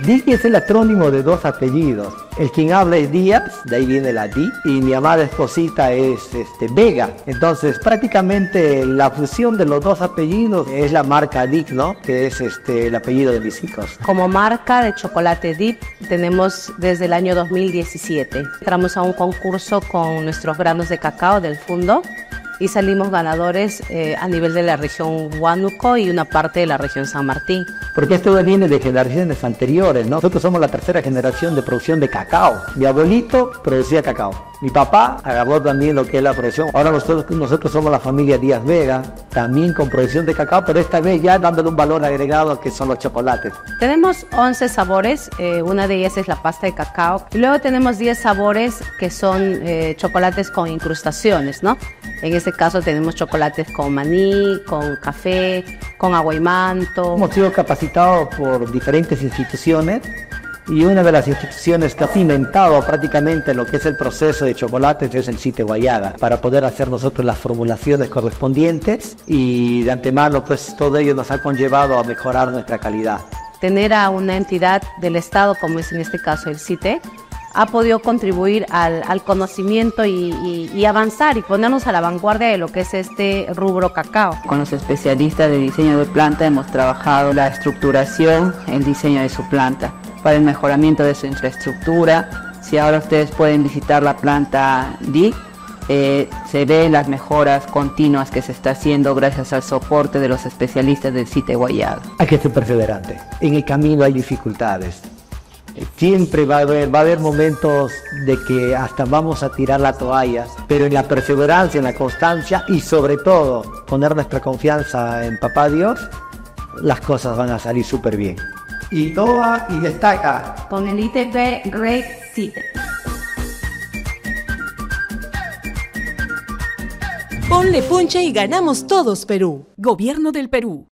Dick es el acrónimo de dos apellidos. El quien habla es Díaz, de ahí viene la Di, y mi amada esposita es Vega. Entonces, prácticamente la fusión de los dos apellidos es la marca Dick, ¿no? Que es el apellido de mis hijos. Como marca de chocolate Dip tenemos desde el año 2017. Entramos a un concurso con nuestros granos de cacao del Fundo y salimos ganadores a nivel de la región Huánuco y una parte de la región San Martín. Porque esto viene de generaciones anteriores, ¿no? Nosotros somos la tercera generación de producción de cacao. Mi abuelito producía cacao. Mi papá agarró también lo que es la producción. Ahora nosotros somos la familia Díaz Vega, también con producción de cacao, pero esta vez ya dándole un valor agregado que son los chocolates. Tenemos 11 sabores, una de ellas es la pasta de cacao. Y luego tenemos 10 sabores que son chocolates con incrustaciones, ¿no? En este caso tenemos chocolates con maní, con café, con agua y manto. Hemos sido capacitados por diferentes instituciones y una de las instituciones que ha cimentado prácticamente lo que es el proceso de chocolates es el CITE Guayaga, para poder hacer nosotros las formulaciones correspondientes y de antemano pues todo ello nos ha conllevado a mejorar nuestra calidad. Tener a una entidad del Estado, como es en este caso el CITE, ha podido contribuir al conocimiento y avanzar y ponernos a la vanguardia de lo que es este rubro cacao. Con los especialistas de diseño de planta hemos trabajado la estructuración, el diseño de su planta, para el mejoramiento de su infraestructura. Si ahora ustedes pueden visitar la planta DIC, se ven las mejoras continuas que se está haciendo gracias al soporte de los especialistas del CITE Guayaga. Hay que ser perseverante. En el camino hay dificultades. Siempre va a haber momentos de que hasta vamos a tirar la toalla, pero en la perseverancia, en la constancia y sobre todo poner nuestra confianza en Papá Dios, las cosas van a salir súper bien. Y toa y destaca. Con el ITP Great CITE. Ponle punche y ganamos todos, Perú. Gobierno del Perú.